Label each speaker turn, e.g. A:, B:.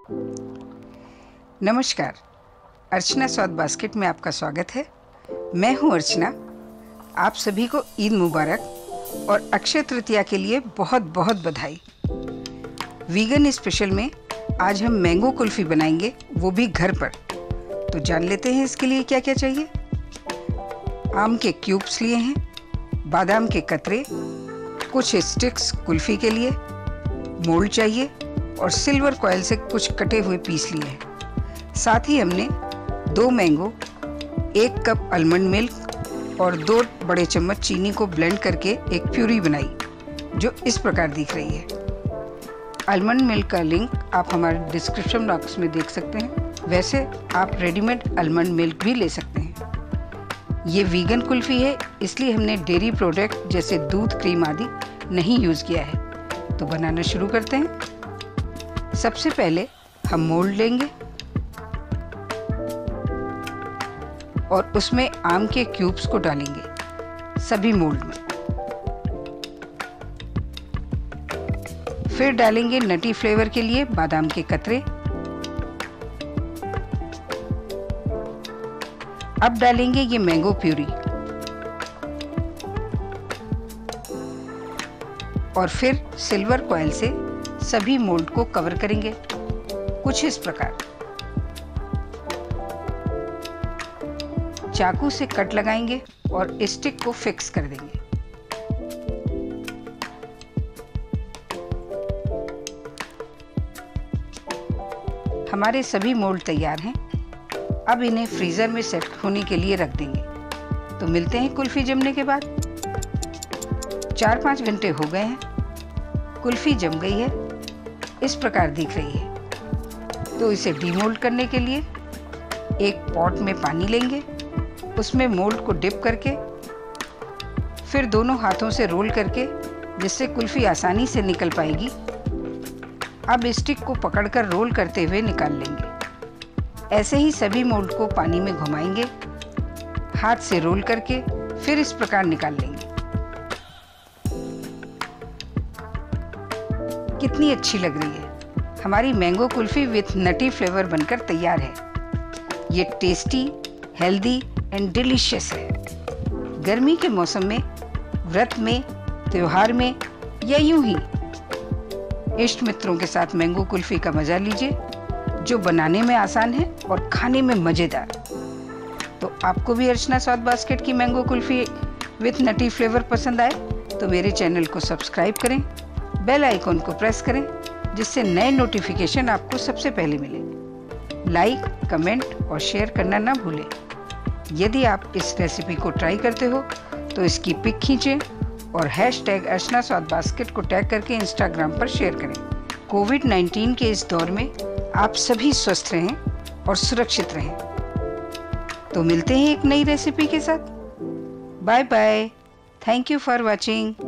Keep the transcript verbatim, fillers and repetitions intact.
A: नमस्कार, अर्चना स्वाद बास्केट में आपका स्वागत है। मैं हूं अर्चना। आप सभी को ईद मुबारक और अक्षय तृतीया के लिए बहुत बहुत बधाई। वीगन स्पेशल में आज हम मैंगो कुल्फ़ी बनाएंगे, वो भी घर पर। तो जान लेते हैं इसके लिए क्या क्या चाहिए। आम के क्यूब्स लिए हैं, बादाम के कतरे, कुछ स्टिक्स कुल्फ़ी के लिए, मोल्ड चाहिए और सिल्वर कॉइल से कुछ कटे हुए पीस लिए हैं। साथ ही हमने दो मैंगो, एक कप आलमंड मिल्क और दो बड़े चम्मच चीनी को ब्लेंड करके एक प्यूरी बनाई, जो इस प्रकार दिख रही है। आलमंड मिल्क का लिंक आप हमारे डिस्क्रिप्शन बॉक्स में देख सकते हैं। वैसे आप रेडीमेड आलमंड मिल्क भी ले सकते हैं। ये वीगन कुल्फ़ी है, इसलिए हमने डेयरी प्रोडक्ट जैसे दूध, क्रीम आदि नहीं यूज़ किया है। तो बनाना शुरू करते हैं। सबसे पहले हम मोल्ड लेंगे और उसमें आम के क्यूब्स को डालेंगे सभी मोल्ड में। फिर डालेंगे नटी फ्लेवर के लिए बादाम के कतरे। अब डालेंगे ये मैंगो प्यूरी और फिर सिल्वर कॉइल से सभी मोल्ड को कवर करेंगे, कुछ इस प्रकार। चाकू से कट लगाएंगे और स्टिक को फिक्स कर देंगे। हमारे सभी मोल्ड तैयार हैं। अब इन्हें फ्रीजर में सेट होने के लिए रख देंगे। तो मिलते हैं कुल्फ़ी जमने के बाद। चार पाँच घंटे हो गए हैं, कुल्फ़ी जम गई है, इस प्रकार दिख रही है। तो इसे डीमोल्ड करने के लिए एक पॉट में पानी लेंगे, उसमें मोल्ड को डिप करके फिर दोनों हाथों से रोल करके, जिससे कुल्फ़ी आसानी से निकल पाएगी। अब स्टिक को पकड़कर रोल करते हुए निकाल लेंगे। ऐसे ही सभी मोल्ड को पानी में घुमाएंगे, हाथ से रोल करके फिर इस प्रकार निकाल लेंगे। कितनी अच्छी लग रही है। हमारी mango kulfi with nutty flavour बनकर तैयार है। ये टेस्टी, हेल्दी एंड डिलीशियस है। गर्मी के मौसम में, व्रत में, त्योहार में या यूं ही इष्ट मित्रों के साथ मैंगो कुल्फ़ी का मज़ा लीजिए, जो बनाने में आसान है और खाने में मज़ेदार। तो आपको भी अर्चना स्वाद बास्केट की mango kulfi with nutty flavour पसंद आए तो मेरे चैनल को सब्सक्राइब करें, बेल आइकॉन को प्रेस करें, जिससे नए नोटिफिकेशन आपको सबसे पहले मिले। लाइक, कमेंट और शेयर करना ना भूलें। यदि आप इस रेसिपी को ट्राई करते हो तो इसकी पिक खींचें और हैश टैग अर्चना स्वाद बास्केट को टैग करके इंस्टाग्राम पर शेयर करें। कोविड नाइन्टीन के इस दौर में आप सभी स्वस्थ रहें और सुरक्षित रहें। तो मिलते हैं एक नई रेसिपी के साथ। Bye bye. Thank you for watching.